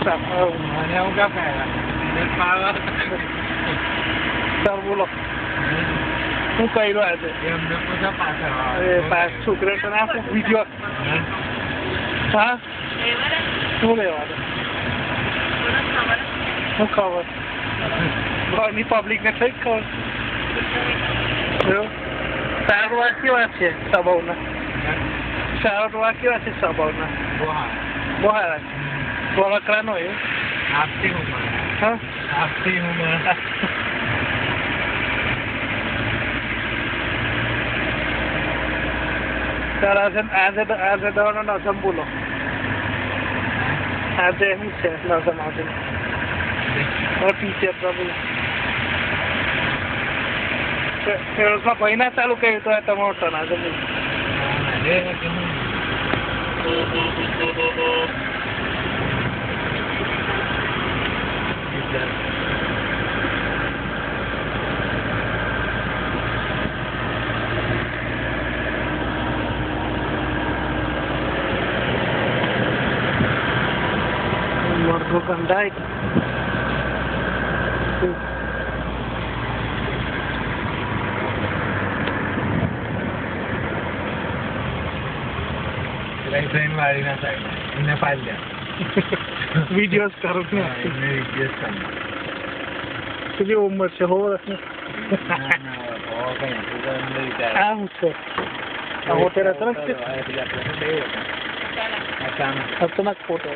મને હું કામ સર બોલો શું કર્યું આજે એમને પૂછા પાછળ છોકરા તને આપો વિડીયો હા શું લેવાનું શું ખબર ઘરની પબ્લિકને થઈ જ ખબર સારું વાત કેવા છે સ્વભાવના સારું વાત કેવા છે સ્વભાવના બહુ સારા છે વળકરાનો એવું આપતી હું હા આપતી હું સર આજે દવાનો નસમ બોલો આજે શું છે નસમ આજે ટીચર બોલો ખેડૂતમાં ભાઈ ના ચાલુ કર્યું તો તમારો ટન આજે બોલો वर्गों गंदा है वाली ना साइड इन्हें फाइल दिया वीडियोस करो इन्हें वीडियोस करना तुझे उम्र से हो रखने आम से वो तेरा तरफ से अचानक फोटो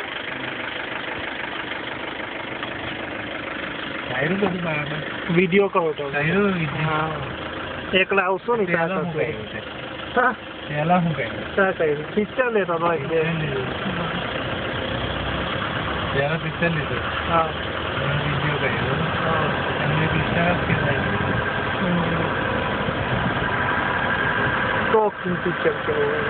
वीडियो का फोटो हाँ एकला આવશો ને ત્યાં હા પહેલા હું કહ્યું क्या कही पिक्चर लेता था એટલે પહેલા પિક્ચર લીધું હા વિડીયો કર્યો એમને પિક્ચર જ કહેવાય टॉकिंग पिक्चर કેવું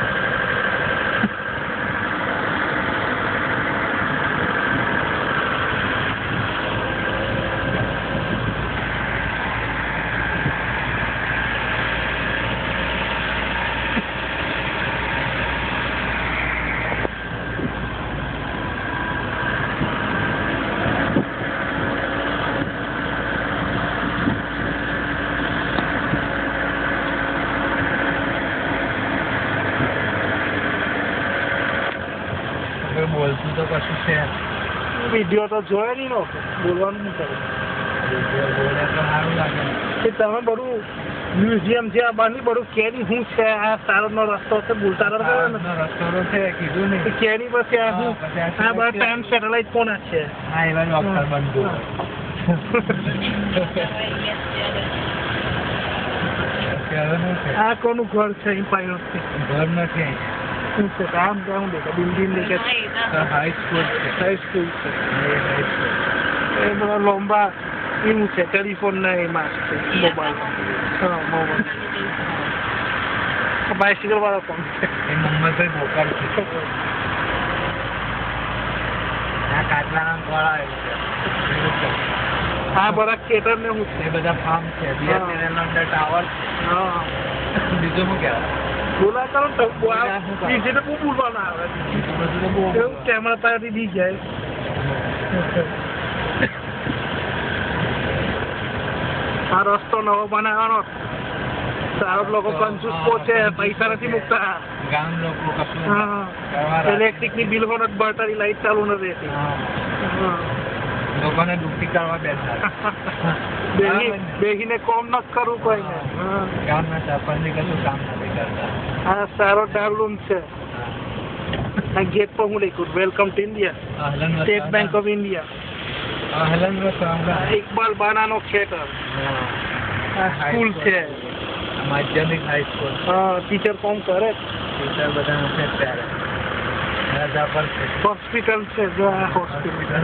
બોલતું તો કશું છે વિડીયો તો જોયો નહીં નો બોલવાનું નહીં કરે વિડીયો બોલે તો સારું લાગે કે તમે બધું મ્યુઝિયમ છે આ બહારની બધું કેરી શું છે આ સારનો રસ્તો છે બોલતા રહો ને રસ્તો છે કીધું નહીં કેરી પછી આ શું આ બધા ટાઈમ સેટેલાઇટ કોના છે હા એવા જ અક્ષર બનતું આ કોનું ઘર છે એમ્પાયર છે ઘર નથી શું છે કામ કામ દેખા બિલ્ડિંગ દેખે હાઈ સ્કૂલ છે હાઈ સ્કૂલ છે હાઈ સ્કૂલ એ બધા લોંબા એવું છે ટેલિફોનના એમાં છે મોબાઈલ હા મોબાઈલ બાઇસિકલ વાળો પણ છે એ મોહમ્મદભાઈ બોકર છે આ કાટલા વાળા આ બધા ખેતર ને હું એ બધા ફાર્મ છે બીએસએનએલ અંદર ટાવર હા બીજું શું કહેવાય બોલા કરો તો બીજે તો બહુ બોલવાના આવે એવું કેમેરા પાસેથી બી જાય આ રસ્તો નવો બનાવવાનો સારો લોકો કંજૂસ પહોંચે પૈસા નથી મૂકતા ગામ લોકો કશું હા ઇલેક્ટ્રિક ની બિલ હોનો બળતારી લાઈટ ચાલુ ન રહેતી લોકોને દુઃખી કરવા બેઠા બેહીને કોમ ન કરવું કોઈને ગામના સરપંચની કશું કામ નથી કરતા આ સારો ડાર્લુમ છે આ ગેટ પર હું લખ્યું welcome to India State Bank of India Iqbal બાનાનો થિયેટર સ્કૂલ છે માધ્યમિક હાઈસ્કૂલ હા ટીચર કોમ કરે ટીચર બધા નથી અત્યારે રજા પર છે હોસ્પિટલ છે જો આ હોસ્પિટલ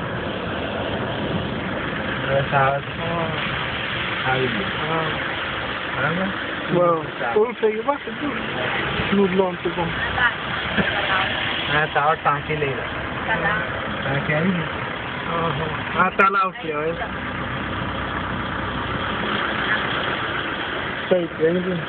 આવી ગયું બરાબર ફૂલ થઈ ગયું બસ નું લોન તો કોમ હા ટાવર ટાંકી લઈ રહ્યા ટાંકી આવી ને હા તલાવ છે હવે કઈ ટ્રેન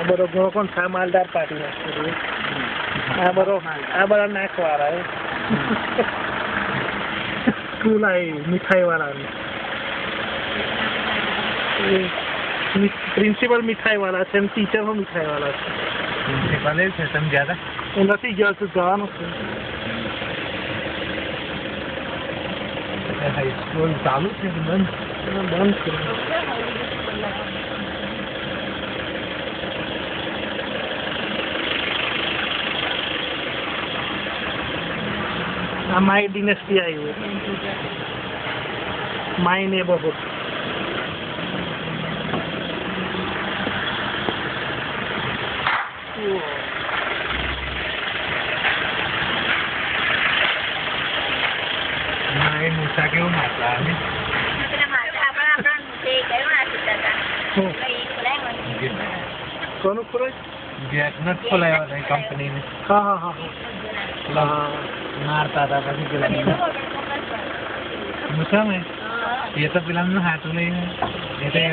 બરોબર કોણ છે માલદાર પાર્ટી નાખે આ બધા નાખવાળા સ્કૂલ આવી મીઠાઈ વાળા પ્રિન્સિપલ મીઠાઈ વાળા છે અને ટીચર પણ મીઠાઈ વાળા છે. પ્રિન્સિપલ છે સમજ્યા હું નથી ગયો છું જવાનું છે. હતા હાઈસ્કૂલ ચાલુ છે કે બંધ બંધ છે. આ માય ડિનેસ્ટી આવ્યું માય નેબરહુડ. એ મૂસા કેવું મારતા આવે કોનું ખોરાક? ગેટ નથી ખોલાયો હતા કંપનીને હા હા હા હા મારતા હતા પછી પેલા મૂસા મેં એ તો પેલા હાથું લઈને એ તો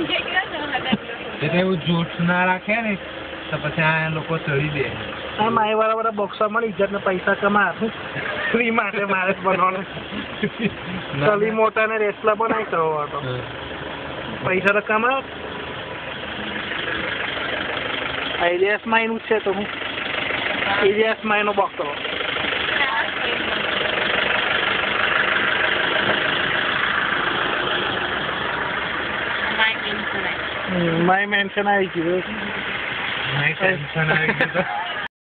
એવું જૂઠ ના રાખે ને તો પછી આ લોકો ચડી દે. આ માય વાળા બધા બોક્સર મળી ઇજ્જત ને પૈસા કમા ફ્રી માટે મારે જ બનવાનું. સલી મોટા ને રેસલા બનાવી કરવો હતો પૈસા તો કમા. ઇલિયાસ માય નું છે તો હું ઇલિયાસ માય નો બોક્સ કરો. માય મેન્શન આવી ગયું. ટેન્શન આવી ગયું